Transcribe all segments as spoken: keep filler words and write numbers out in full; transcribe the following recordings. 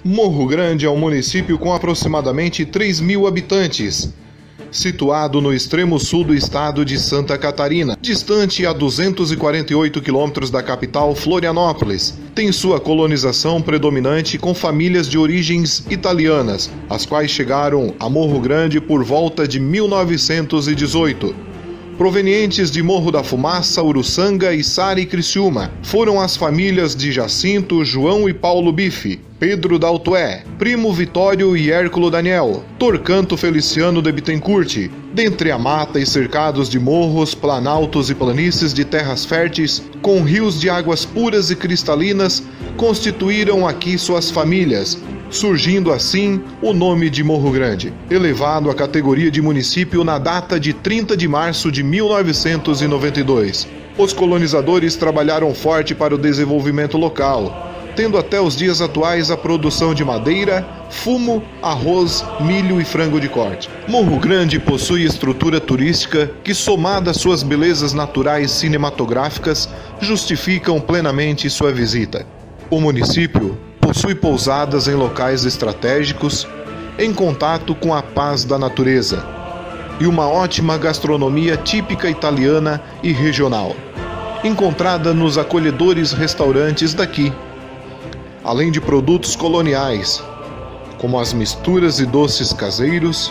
Morro Grande é um município com aproximadamente três mil habitantes, situado no extremo sul do estado de Santa Catarina, distante a duzentos e quarenta e oito quilômetros da capital Florianópolis. Tem sua colonização predominante com famílias de origens italianas, as quais chegaram a Morro Grande por volta de mil novecentos e dezoito. Provenientes de Morro da Fumaça, Uruçanga, Içara e Criciúma, foram as famílias de Jacinto, João e Paulo Bife, Pedro Daltoé, Primo Vitório e Hérculo Daniel, Torcanto Feliciano de Bittencourt. Dentre a mata e cercados de morros, planaltos e planícies de terras férteis, com rios de águas puras e cristalinas, constituíram aqui suas famílias, surgindo assim o nome de Morro Grande, elevado à categoria de município na data de trinta de março de mil novecentos e noventa e dois. Os colonizadores trabalharam forte para o desenvolvimento local, tendo até os dias atuais a produção de madeira, fumo, arroz, milho e frango de corte. Morro Grande possui estrutura turística que, somada às suas belezas naturais cinematográficas, justificam plenamente sua visita. O município possui pousadas em locais estratégicos, em contato com a paz da natureza, e uma ótima gastronomia típica italiana e regional, encontrada nos acolhedores restaurantes daqui, além de produtos coloniais, como as misturas e doces caseiros,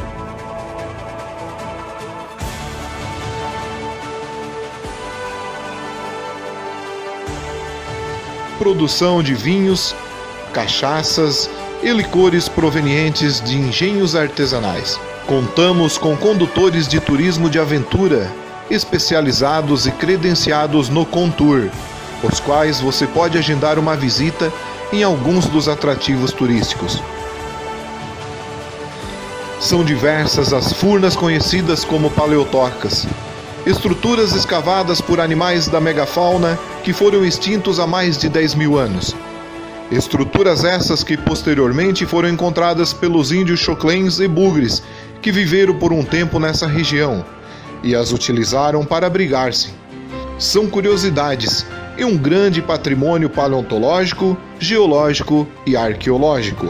produção de vinhos, cachaças e licores provenientes de engenhos artesanais. Contamos com condutores de turismo de aventura, especializados e credenciados no Contour, os quais você pode agendar uma visita em alguns dos atrativos turísticos. São diversas as furnas conhecidas como paleotocas, estruturas escavadas por animais da megafauna que foram extintos há mais de dez mil anos. Estruturas essas que posteriormente foram encontradas pelos índios choclens e bugres que viveram por um tempo nessa região e as utilizaram para abrigar-se. São curiosidades e um grande patrimônio paleontológico, geológico e arqueológico.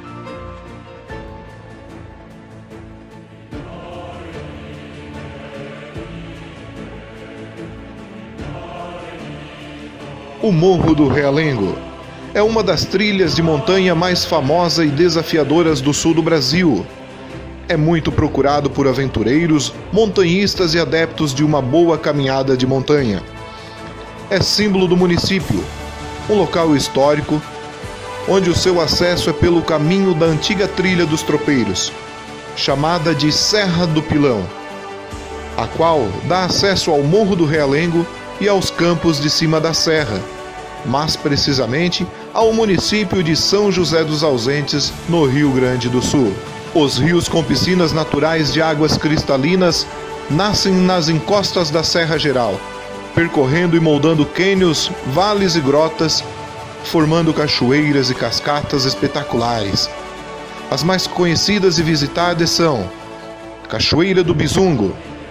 O Morro do Realengo é uma das trilhas de montanha mais famosa e desafiadoras do sul do Brasil. É muito procurado por aventureiros, montanhistas e adeptos de uma boa caminhada de montanha. É símbolo do município, um local histórico, onde o seu acesso é pelo caminho da antiga trilha dos tropeiros, chamada de Serra do Pilão, a qual dá acesso ao Morro do Realengo e aos campos de cima da serra, mas precisamente ao município de São José dos Ausentes, no Rio Grande do Sul. Os rios com piscinas naturais de águas cristalinas nascem nas encostas da Serra Geral, percorrendo e moldando cânions, vales e grotas, formando cachoeiras e cascatas espetaculares. As mais conhecidas e visitadas são Cachoeira do Bizungo,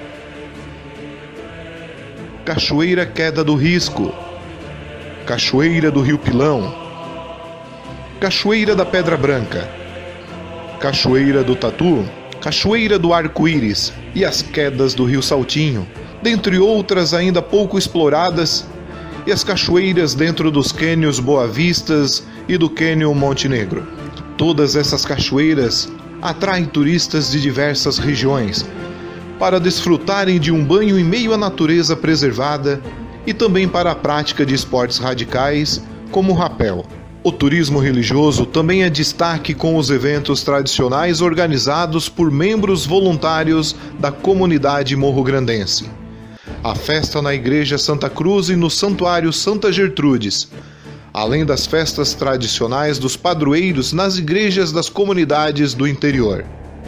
Cachoeira Queda do Risco, Cachoeira do Rio Pilão, Cachoeira da Pedra Branca, Cachoeira do Tatu, Cachoeira do Arco-Íris e as Quedas do Rio Saltinho, dentre outras ainda pouco exploradas, e as cachoeiras dentro dos cânions Boa Vistas e do Cânion Monte Negro. Todas essas cachoeiras atraem turistas de diversas regiões para desfrutarem de um banho em meio à natureza preservada e também para a prática de esportes radicais como o rapel. O turismo religioso também é destaque com os eventos tradicionais organizados por membros voluntários da comunidade morrograndense. A festa na Igreja Santa Cruz e no Santuário Santa Gertrudes, além das festas tradicionais dos padroeiros nas igrejas das comunidades do interior.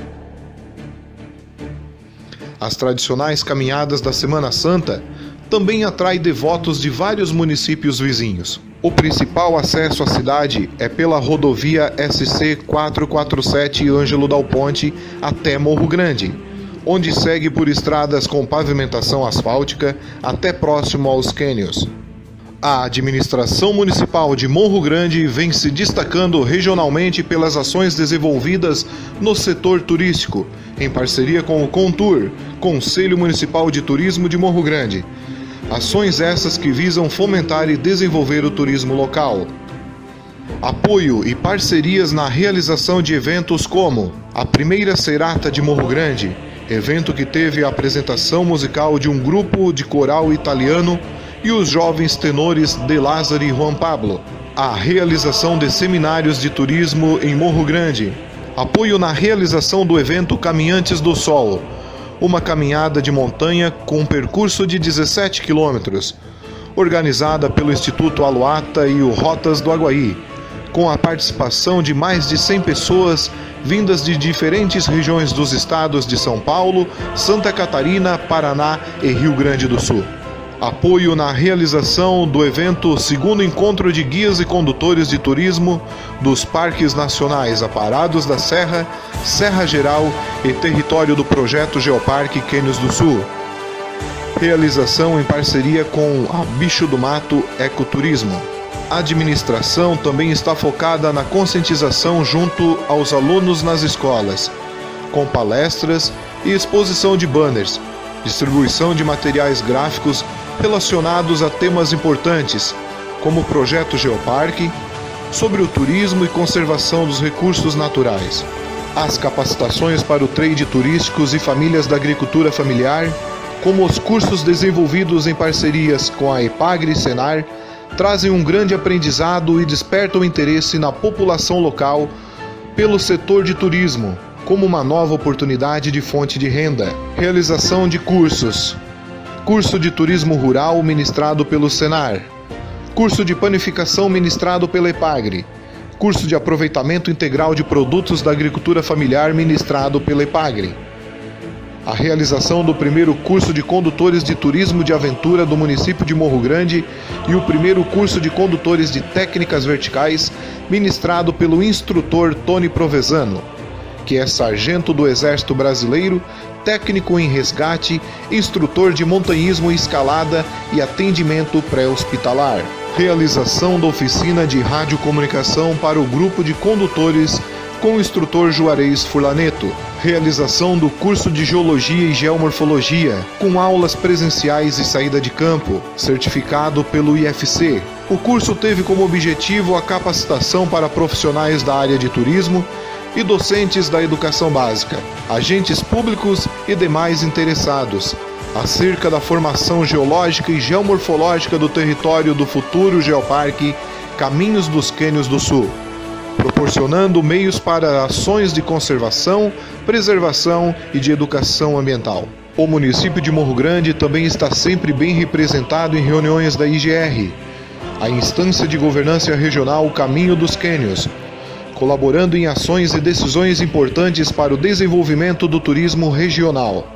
As tradicionais caminhadas da Semana Santa também atrai devotos de vários municípios vizinhos. O principal acesso à cidade é pela rodovia S C quatrocentos e quarenta e sete Ângelo Dal Ponte até Morro Grande, onde segue por estradas com pavimentação asfáltica até próximo aos cânions. A administração municipal de Morro Grande vem se destacando regionalmente pelas ações desenvolvidas no setor turístico, em parceria com o Contur, Conselho Municipal de Turismo de Morro Grande. Ações essas que visam fomentar e desenvolver o turismo local. Apoio e parcerias na realização de eventos como a primeira Serata de Morro Grande, evento que teve a apresentação musical de um grupo de coral italiano e os jovens tenores De Lázaro e Juan Pablo. A realização de seminários de turismo em Morro Grande. Apoio na realização do evento Caminhantes do Sol, uma caminhada de montanha com um percurso de dezessete quilômetros, organizada pelo Instituto Aluata e o Rotas do Aguaí, com a participação de mais de cem pessoas vindas de diferentes regiões dos estados de São Paulo, Santa Catarina, Paraná e Rio Grande do Sul. Apoio na realização do evento Segundo Encontro de Guias e Condutores de Turismo dos Parques Nacionais Aparados da Serra, Serra Geral e território do Projeto Geoparque Cânions do Sul. Realização em parceria com a Bicho do Mato Ecoturismo. A administração também está focada na conscientização junto aos alunos nas escolas, com palestras e exposição de banners, distribuição de materiais gráficos relacionados a temas importantes, como o Projeto Geoparque, sobre o turismo e conservação dos recursos naturais. As capacitações para o trade turísticos e famílias da agricultura familiar, como os cursos desenvolvidos em parcerias com a EPAGRE e Senar, trazem um grande aprendizado e despertam interesse na população local pelo setor de turismo, como uma nova oportunidade de fonte de renda. Realização de cursos. Curso de Turismo Rural ministrado pelo Senar. Curso de Panificação ministrado pela EPAGRE. Curso de Aproveitamento Integral de Produtos da Agricultura Familiar ministrado pela EPAGRE. A realização do primeiro curso de Condutores de Turismo de Aventura do município de Morro Grande e o primeiro curso de Condutores de Técnicas Verticais ministrado pelo instrutor Tony Provenzano, que é sargento do Exército Brasileiro, técnico em resgate, instrutor de montanhismo e escalada e atendimento pré-hospitalar. Realização da oficina de radiocomunicação para o grupo de condutores com o instrutor Juarez Furlaneto. Realização do curso de Geologia e Geomorfologia, com aulas presenciais e saída de campo, certificado pelo I F C. O curso teve como objetivo a capacitação para profissionais da área de turismo e docentes da educação básica, agentes públicos e demais interessados, acerca da formação geológica e geomorfológica do território do futuro Geoparque Caminhos dos Cânions do Sul, proporcionando meios para ações de conservação, preservação e de educação ambiental. O município de Morro Grande também está sempre bem representado em reuniões da I G R, a instância de governança regional Caminho dos Cânions, colaborando em ações e decisões importantes para o desenvolvimento do turismo regional.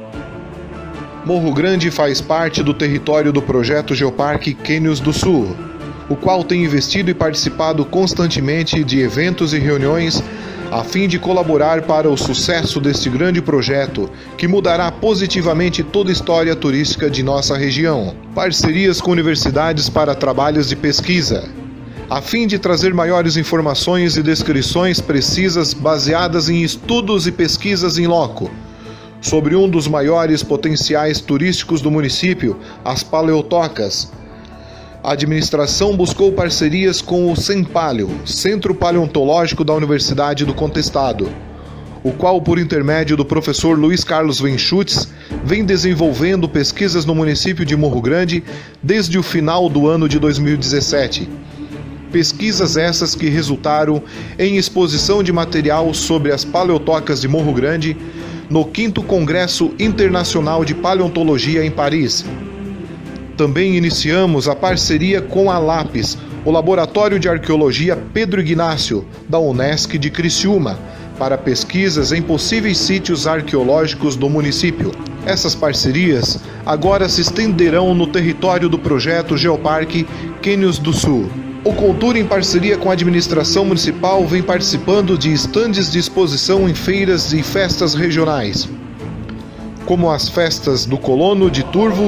Morro Grande faz parte do território do Projeto Geoparque Cânions do Sul, o qual tem investido e participado constantemente de eventos e reuniões a fim de colaborar para o sucesso deste grande projeto que mudará positivamente toda a história turística de nossa região. Parcerias com universidades para trabalhos de pesquisa, a fim de trazer maiores informações e descrições precisas baseadas em estudos e pesquisas in loco, sobre um dos maiores potenciais turísticos do município, as paleotocas. A administração buscou parcerias com o Sempaleo, Centro Paleontológico da Universidade do Contestado, o qual, por intermédio do professor Luiz Carlos Venchutz, vem desenvolvendo pesquisas no município de Morro Grande desde o final do ano de dois mil e dezessete. Pesquisas essas que resultaram em exposição de material sobre as paleotocas de Morro Grande no quinto Congresso Internacional de Paleontologia em Paris. Também iniciamos a parceria com a LAPES, o Laboratório de Arqueologia Pedro Ignácio, da Unesc de Criciúma, para pesquisas em possíveis sítios arqueológicos do município. Essas parcerias agora se estenderão no território do Projeto Geoparque Cânions do Sul. O Contur, em parceria com a administração municipal, vem participando de estandes de exposição em feiras e festas regionais, como as festas do Colono de Turvo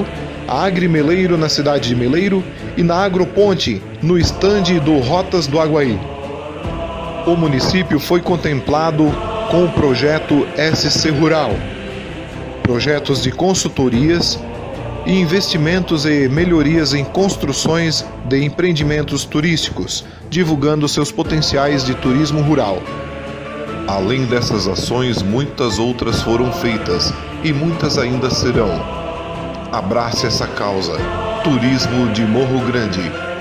a Agrimeleiro na cidade de Meleiro e na Agroponte, no estande do Rotas do Aguaí. O município foi contemplado com o projeto S C Rural, projetos de consultorias e investimentos e melhorias em construções de empreendimentos turísticos, divulgando seus potenciais de turismo rural. Além dessas ações, muitas outras foram feitas e muitas ainda serão. Abrace essa causa. Turismo de Morro Grande.